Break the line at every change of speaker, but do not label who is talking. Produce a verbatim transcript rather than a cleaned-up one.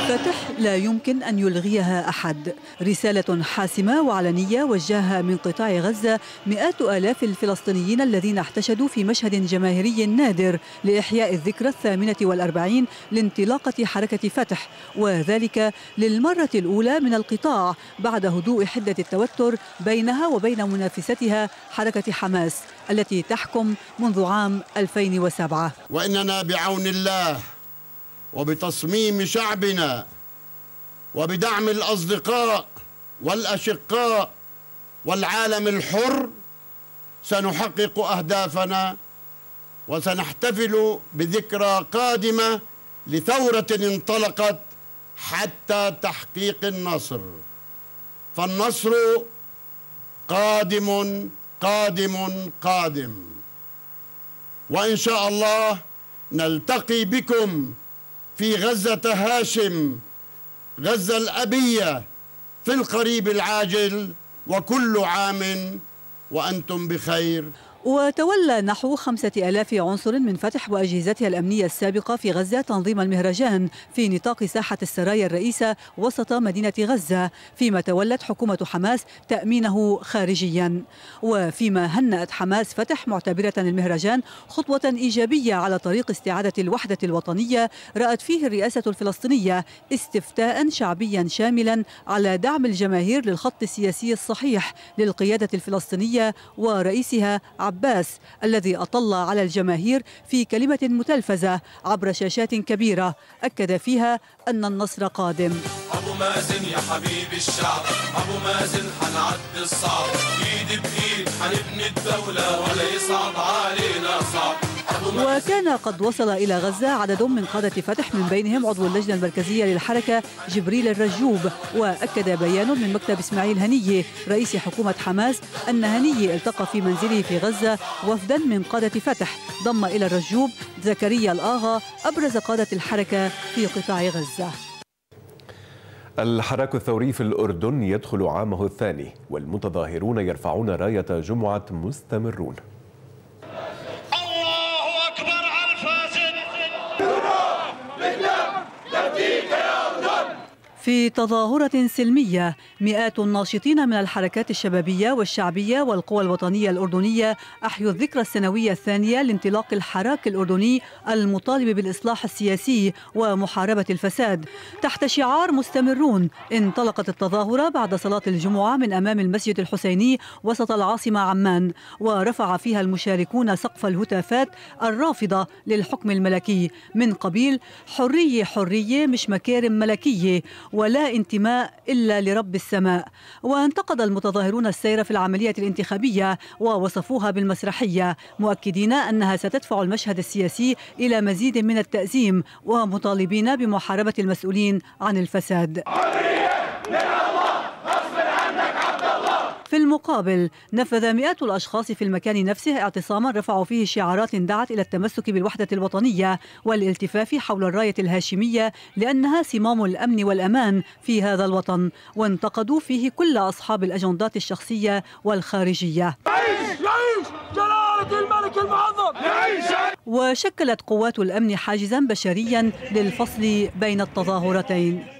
فتح لا يمكن أن يلغيها أحد. رسالة حاسمة وعلنية وجهها من قطاع غزة مئات آلاف الفلسطينيين الذين احتشدوا في مشهد جماهيري نادر لإحياء الذكرى الثامنة والأربعين لانطلاقة حركة فتح، وذلك للمرة الأولى من القطاع بعد هدوء حدة التوتر بينها وبين منافستها حركة حماس التي تحكم منذ عام ألفين وسبعة.
وإننا بعون الله وبتصميم شعبنا وبدعم الأصدقاء والأشقاء والعالم الحر سنحقق أهدافنا وسنحتفل بذكرى قادمة لثورة انطلقت حتى تحقيق النصر. فالنصر قادم قادم قادم، وإن شاء الله نلتقي بكم في غزة هاشم، غزة الأبية، في القريب العاجل، وكل عام وأنتم بخير.
وتولى نحو خمسة آلاف عنصر من فتح وأجهزتها الأمنية السابقة في غزة تنظيم المهرجان في نطاق ساحة السرايا الرئيسة وسط مدينة غزة، فيما تولت حكومة حماس تأمينه خارجيا. وفيما هنأت حماس فتح معتبرة المهرجان خطوة إيجابية على طريق استعادة الوحدة الوطنية، رأت فيه الرئاسة الفلسطينية استفتاء شعبيا شاملا على دعم الجماهير للخط السياسي الصحيح للقيادة الفلسطينية ورئيسها عباس، الذي أطل على الجماهير في كلمة متلفزة عبر شاشات كبيرة أكد فيها أن النصر قادم.
أبو مازن يا حبيب الشعب، أبو مازن حنعدي الصعب، إيد بإيد حنبني الدولة ولا يصعب علينا صعب.
وكان قد وصل إلى غزة عدد من قادة فتح من بينهم عضو اللجنة المركزية للحركة جبريل الرجوب. وأكد بيان من مكتب إسماعيل هنية رئيس حكومة حماس أن هنية التقى في منزله في غزة وفدا من قادة فتح ضم إلى الرجوب زكريا الآغا أبرز قادة الحركة في قطاع غزة.
الحراك الثوري في الأردن يدخل عامه الثاني والمتظاهرون يرفعون راية جمعة مستمرون.
في تظاهرة سلمية مئات الناشطين من الحركات الشبابية والشعبية والقوى الوطنية الأردنية أحيوا الذكرى السنوية الثانية لانطلاق الحراك الأردني المطالب بالإصلاح السياسي ومحاربة الفساد. تحت شعار مستمرون انطلقت التظاهرة بعد صلاة الجمعة من أمام المسجد الحسيني وسط العاصمة عمان، ورفع فيها المشاركون سقف الهتافات الرافضة للحكم الملكي من قبيل حرية حرية مش مكارم ملكية ولا انتماء إلا لرب السماء. وانتقد المتظاهرون السير في العملية الانتخابية ووصفوها بالمسرحية، مؤكدين أنها ستدفع المشهد السياسي إلى مزيد من التأزيم ومطالبين بمحاربة المسؤولين عن الفساد. في المقابل نفذ مئات الأشخاص في المكان نفسه اعتصاما رفعوا فيه شعارات دعت إلى التمسك بالوحدة الوطنية والالتفاف حول الراية الهاشمية لأنها صمام الأمن والأمان في هذا الوطن، وانتقدوا فيه كل أصحاب الأجندات الشخصية والخارجية. يعيش يعيش جلالة الملك المعظم يعيش. وشكلت قوات الأمن حاجزا بشريا للفصل بين التظاهرتين.